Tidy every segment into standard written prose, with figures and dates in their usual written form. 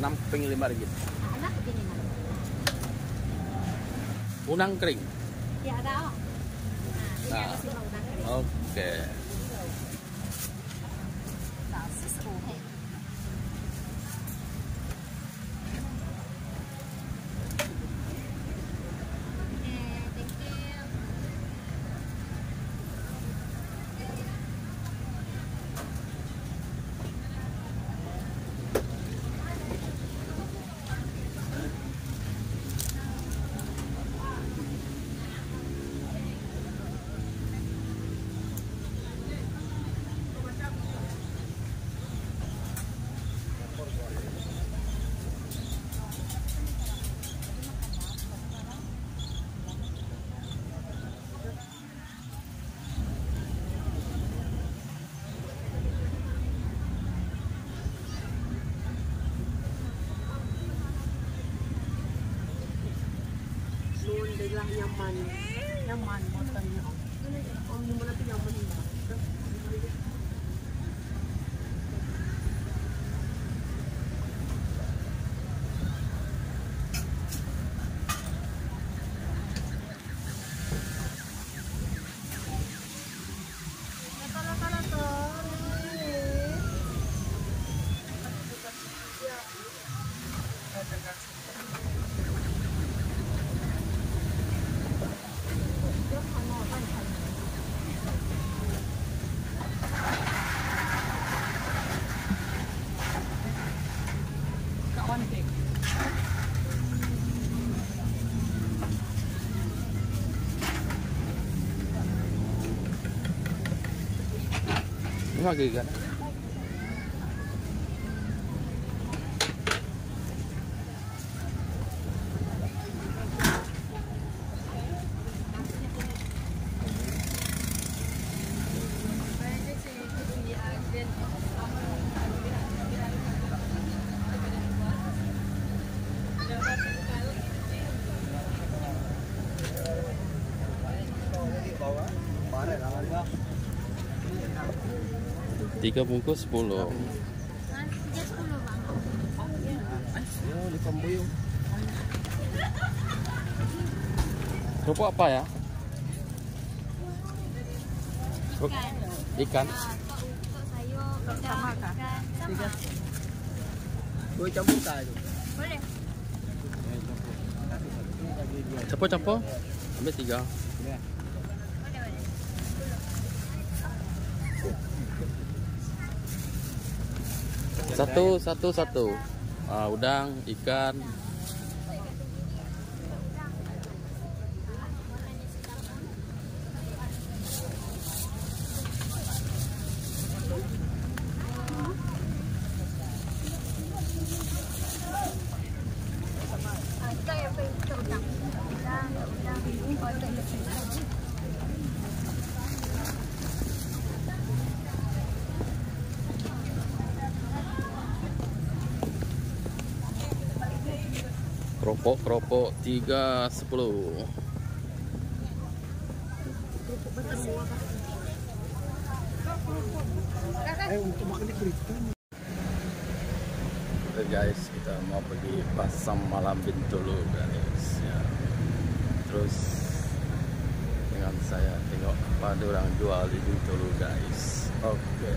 6 keping RM5. Anak keping 5. Udang kering. Ya ada. Nah, ini ada sih udang kering. Oke. Nyaman motornya. Om mana tuh nyaman enggak? Lagi kan? Tiga bungkus 10. Tiga 10 bang. Ya, di pembuyung. Kerupuk apa ya? Ikan. Untuk sayur sama kah? Tiga. Boleh campur kah itu? Boleh. Campur. Ambil 3. Satu. Udang, ikan. Kita yang untuk udang. Keropok 3.10. Oke guys, kita mau pergi pasar malam Bintulu guys ya. Terus dengan saya tengok apa ada orang jual di Bintulu guys. Oke.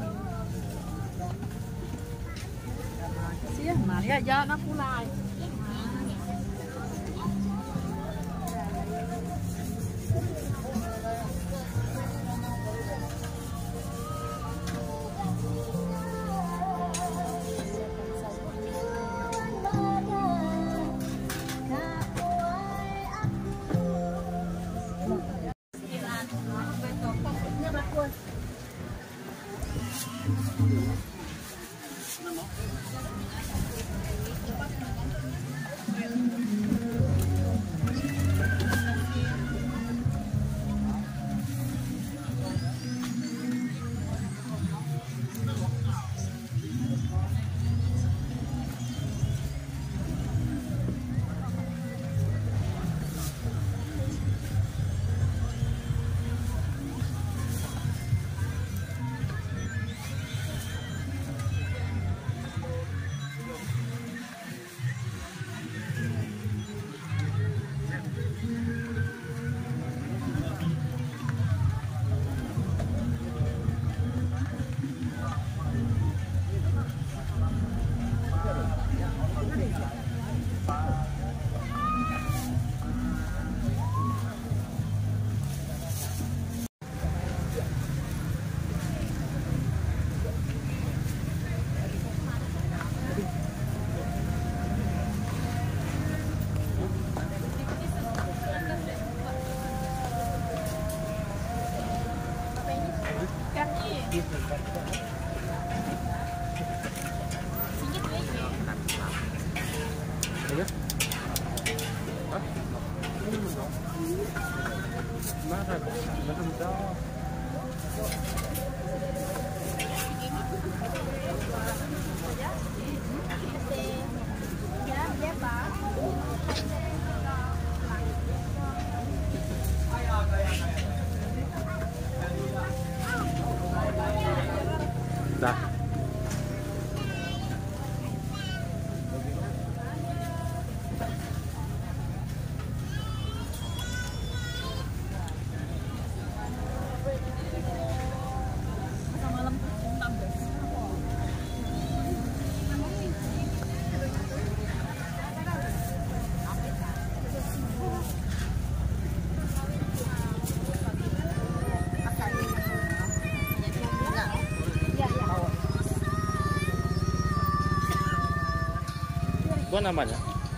Maria jangan aku lah. Iya. Hah? Mana? Mana jauh? Dah. Gua namanya.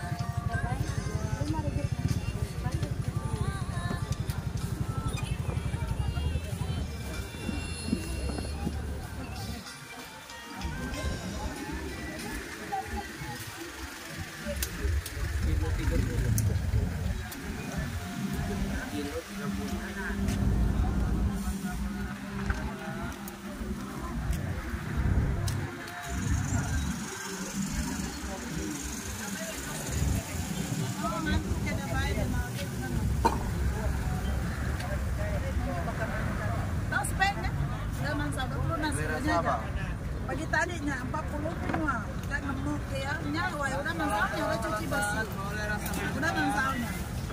Pagi tadinya 40 semua, kan nemu kayaknya, wah udah mensalnya, udah cuci bersih, udah mensalnya.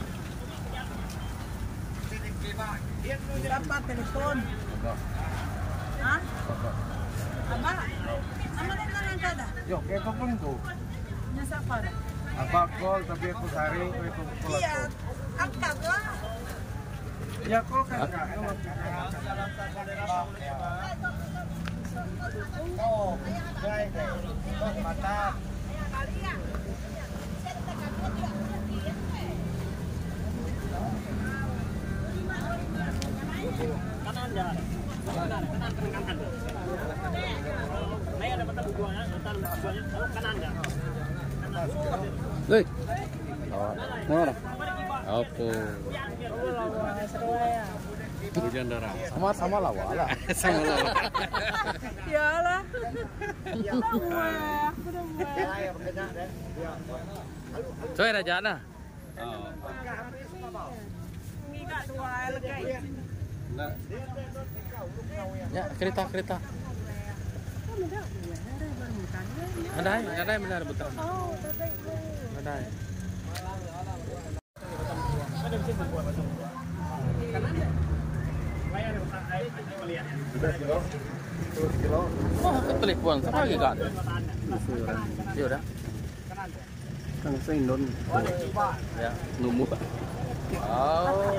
Berapa telepon? Hah? Apa? Sama dengan yang ada? Yo, kayak apa pun tuh? Nyasa apa dah? Apa call tapi aku sari, aku call. Iya, angkat lah. Ya call kan kak. Oh, baik, mantap. Kanan jalan. Kanan. Naik ada mata bukuannya, kanan ya. Hei. Oh, mana? Oke. Hujan darah. Sama lah, wala. Sama lah. Iyalah. Udah muak. Coy raja na. Enggak tua lega. Ya, kereta. Ada benar betul. Oh, tadi. Ada. Oh, telepon sama lagi kan? Ya udah. Kan saya Indon. Ya, nunggu. Oh.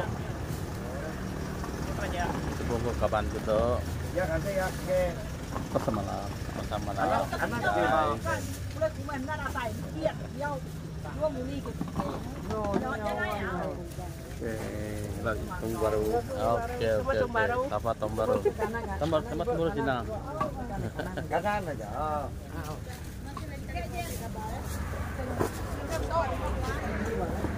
Sebelum kapan gitu? Ya nanti ya ke. Pasamalam. Anak dia mau. Udah cuma enggak rasain. Iya, dia dua muli gitu. Oke, lagi tong baru. Oke. Tempat tong baru. Tempat baru Cina. Kanan aja. Oh.